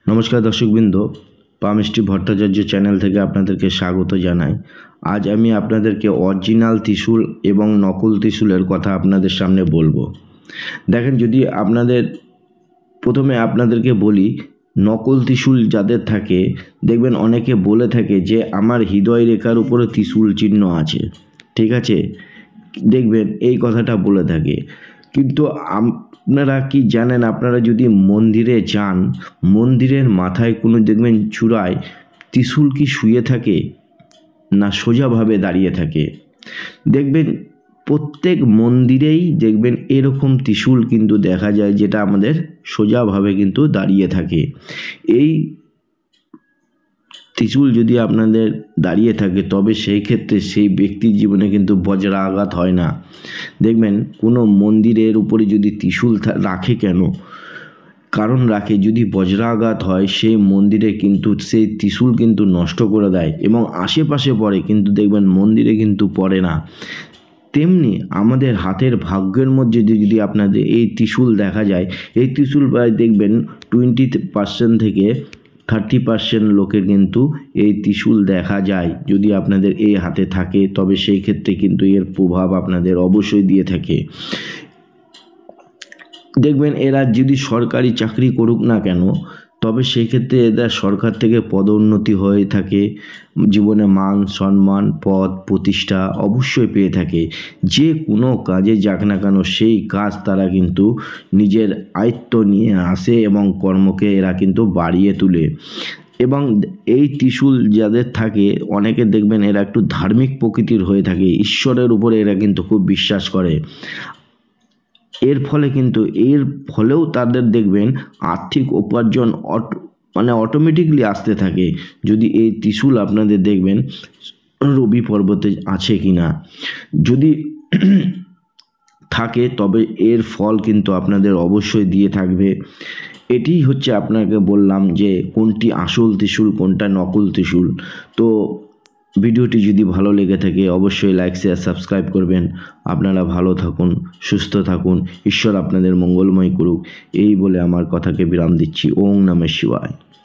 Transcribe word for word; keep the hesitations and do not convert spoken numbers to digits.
নমস্কার দর্শকবৃন্দ, পালমিস্ট্রি ভট্টাচার্য চ্যানেল থেকে আপনাদেরকে স্বাগত জানাই। আজ আমি আপনাদেরকে অরিজিনাল ত্রিশূল এবং নকল ত্রিশূলের কথা আপনাদের সামনে বলবো। দেখেন, যদি আপনাদের প্রথমে আপনাদেরকে বলি, নকল ত্রিশূল যাদের থাকে দেখবেন অনেকে বলে থাকে যে আমার হৃদয় রেখার উপরে ত্রিশূল চিহ্ন আছে, ঠিক আছে, দেখবেন এই কথাটা বলে থাকে। কিন্তু আপনারা কি জানেন, আপনারা যদি মন্দিরে যান, মন্দিরের মাথায় কোনো দেখবেন চূড়ায় ত্রিশূল কি শুয়ে থাকে না সোজাভাবে দাঁড়িয়ে থাকে? দেখবেন প্রত্যেক মন্দিরেই দেখবেন এরকম ত্রিশূল কিন্তু দেখা যায়, যেটা আমাদের সোজাভাবে কিন্তু দাঁড়িয়ে থাকে। এই ত্রিশূল যদি আপনাদের দাঁড়িয়ে থাকে তবে সেই ক্ষেত্রে সেই ব্যক্তির জীবনে কিন্তু বজ্রাঘাত হয় না। দেখবেন কোনো মন্দিরের উপরে যদি ত্রিশূল রাখে, কেন কারণ রাখে, যদি বজ্রাঘাত হয় সেই মন্দিরে কিন্তু সেই ত্রিশূল কিন্তু নষ্ট করে দেয় এবং আশেপাশে পড়ে, কিন্তু দেখবেন মন্দিরে কিন্তু পড়ে না। তেমনি আমাদের হাতের ভাগ্যের মধ্যে যদি আপনাদের এই ত্রিশূল দেখা যায়, এই ত্রিশূল প্রায় দেখবেন টোয়েন্টি পার্সেন্ট থেকে থার্টি পার্সেন্ট লোকের কিন্তু এই ত্রিশূল দেখা যায়। যদি আপনাদের এই হাতে থাকে তবে সেই ক্ষেত্রে কিন্তু এর প্রভাব আপনাদের অবশ্যই দিয়ে থাকে। দেখবেন এরা যদি সরকারি চাকরি করুক না কেন, তবে সেই ক্ষেত্রে এদের সরকার থেকে পদোন্নতি হয়ে থাকে, জীবনে মান সম্মান পদ প্রতিষ্ঠা অবশ্যই পেয়ে থাকে। যে কোনো কাজে যাক না কেন সেই কাজ তারা কিন্তু নিজের আয়ত্ত নিয়ে আসে এবং কর্মকে এরা কিন্তু বাড়িয়ে তোলে। এবং এই ত্রিশূল যাদের থাকে, অনেকে দেখবেন এরা একটু ধার্মিক প্রকৃতির হয়ে থাকে, ঈশ্বরের উপরে এরা কিন্তু খুব বিশ্বাস করে। এর ফলে কিন্তু এর ফলেও তাদের দেখবেন আর্থিক উপার্জন মানে অটোমেটিকলি আসতে থাকে, যদি এই ত্রিশূল আপনাদের দেখবেন রবি পর্বতে আছে কিনা। যদি থাকে তবে এর ফল কিন্তু আপনাদের অবশ্যই দিয়ে থাকবে। এটি হচ্ছে আপনাকে বললাম যে কোনটি আসল ত্রিশূল কোনটা নকল ত্রিশূল। তো ভিডিওটি যদি ভালো লেগে থাকে অবশ্যই লাইক শেয়ার সাবস্ক্রাইব করবেন। আপনারা ভালো থাকুন, সুস্থ থাকুন, ঈশ্বর আপনাদের মঙ্গলময় করুক, এই বলে আমার কথাকে বিরাম দিচ্ছি। ওম নমঃ শিবায়।